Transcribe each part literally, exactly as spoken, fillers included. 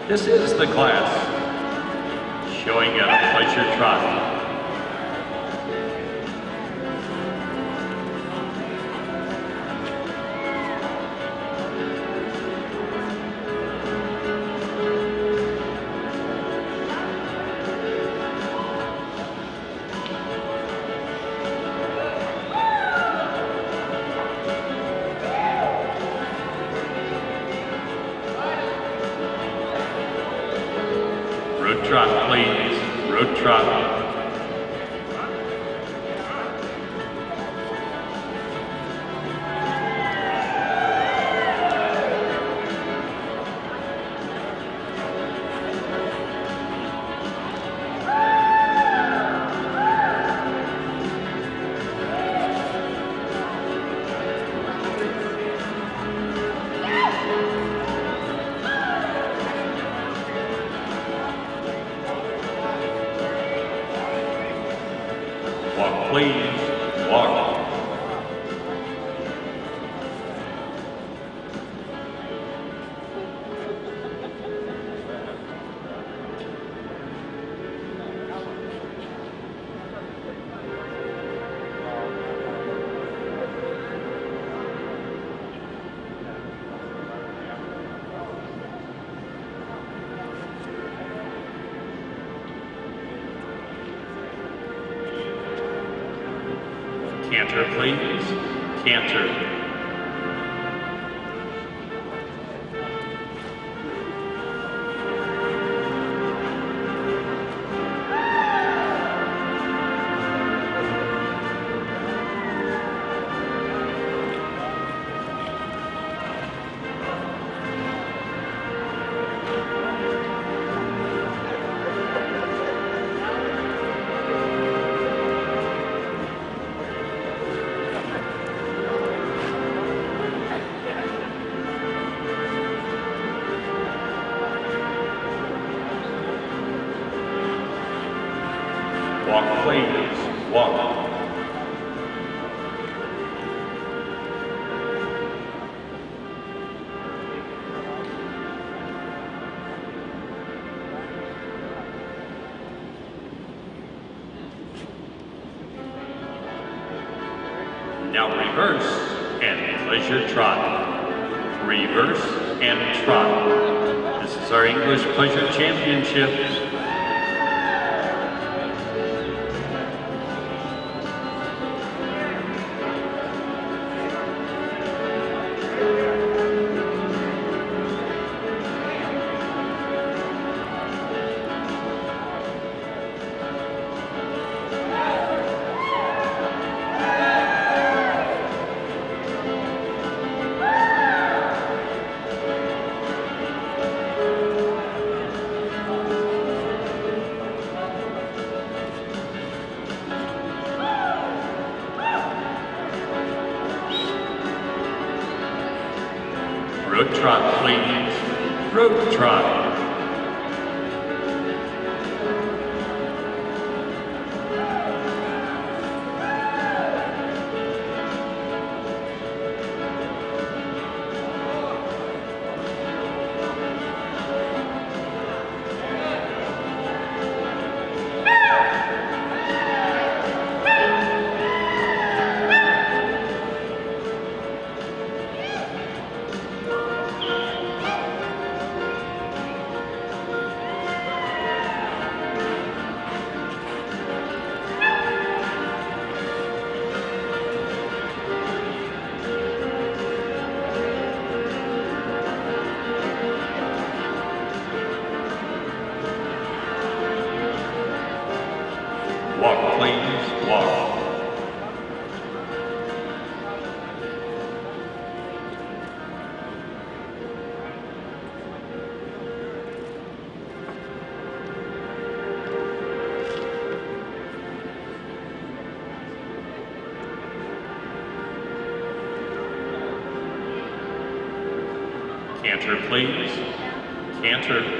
This is the class showing at a pleasure trot. Road trot, please. Road trot. Walk, please. Walk. Canter, please. Canter. Walk, please. Walk. Now reverse and pleasure trot. Reverse and trot. This is our English Pleasure Championship. Road trot, please. Road trot. Walk, please. Walk. Canter, please. Canter.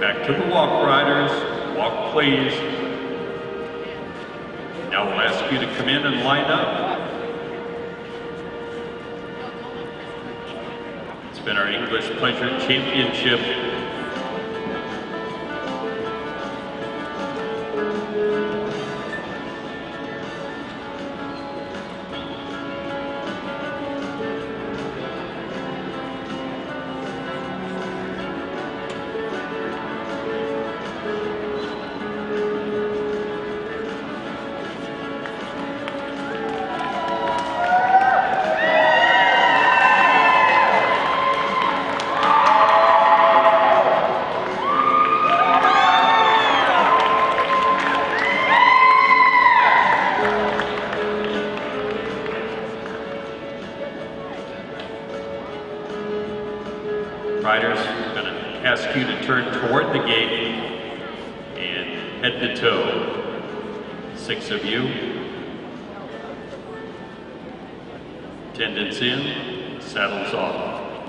Back to the walk, riders. Walk, please. Now we'll ask you to come in and line up. It's been our English Pleasure Championship. Riders, I'm going to ask you to turn toward the gate and head to toe. Six of you. Attendants in, saddles off.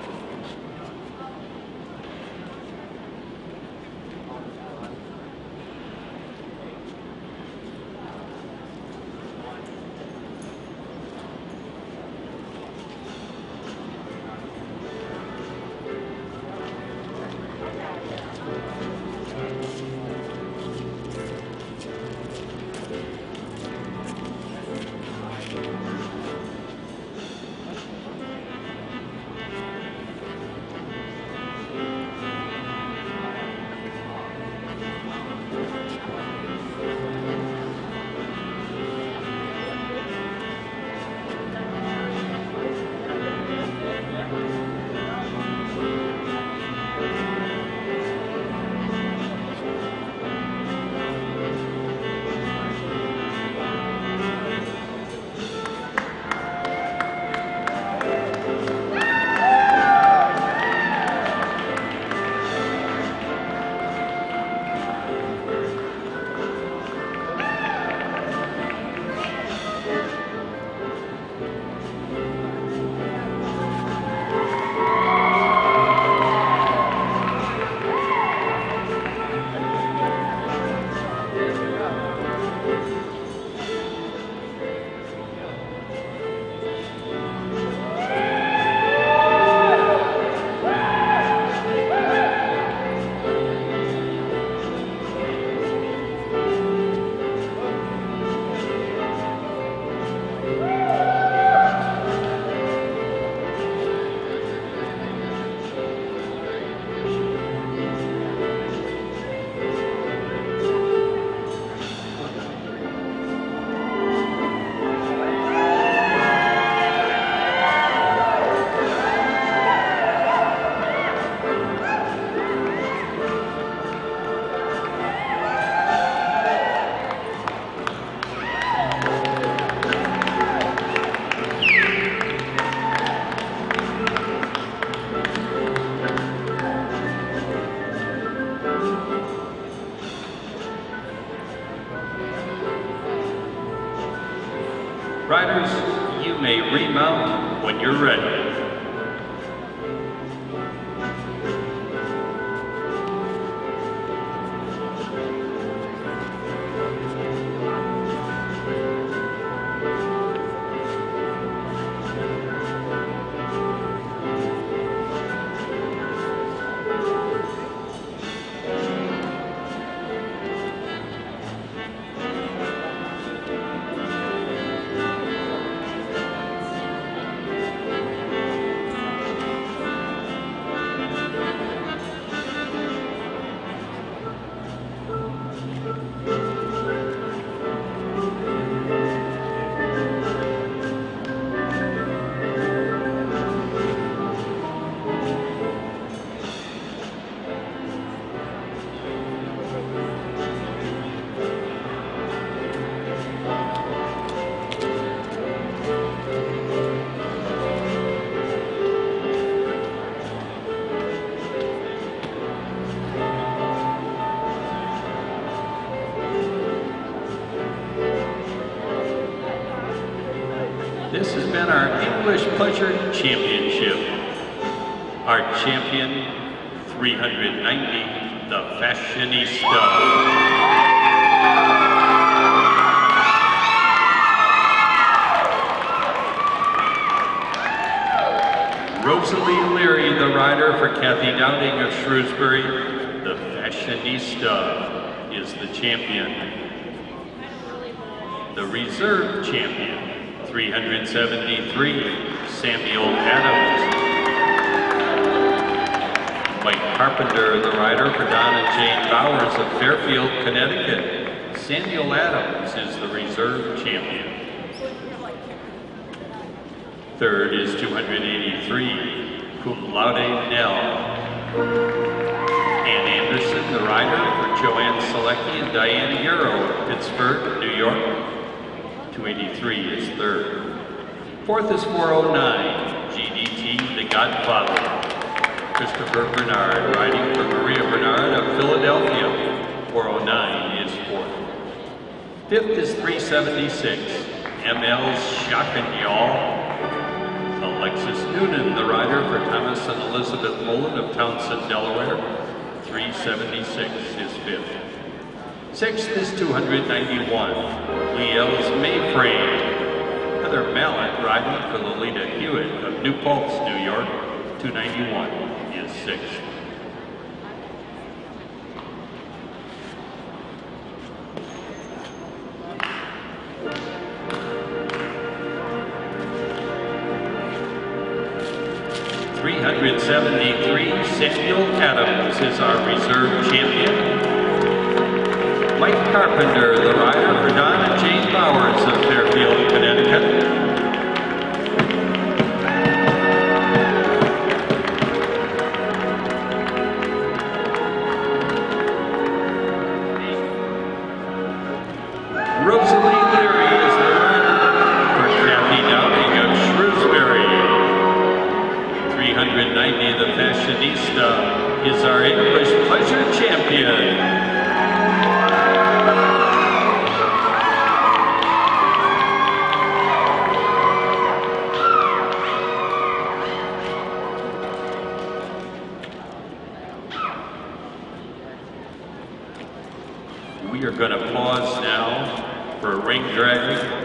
Riders, you may remount when you're ready. This has been our English Pleasure Championship. Our champion, three hundred ninety the Fashionista. Rosalie Leary, the rider for Kathy Downing of Shrewsbury, the Fashionista is the champion. The reserve champion, three hundred seventy-three, Samuel Adams. Mike Carpenter, the rider for Don and Jane Bowers of Fairfield, Connecticut. Samuel Adams is the reserve champion. Third is two hundred eighty-three, Cum Laude Nell. Ann Anderson, the rider for Joanne Selecki and Diana Yarrow of Pittsburgh, New York. two eighty-three is third. Fourth is four oh nine, G D T, the Godfather. Christopher Bernard, riding for Maria Bernard of Philadelphia. four oh nine is fourth. Fifth is three seventy-six, M L Schachenjall. Alexis Noonan, the rider for Thomas and Elizabeth Mullen of Townsend, Delaware. three seventy-six is fifth. Sixth is two hundred ninety-one, Leels Mayframe. Heather Mallett, riding for Lolita Hewitt of New Paltz, New York. two ninety-one is sixth. three hundred seventy-three, Samuel Adams is our reserve champion. Mike Carpenter, the rider for Don and Jane Bowers of Fairfield, Connecticut. Rosalie Leary is the rider for Kathy Downing of Shrewsbury. three hundred ninety, the Fashionista is our English pleasure champion. We are going to pause now for a ring drag.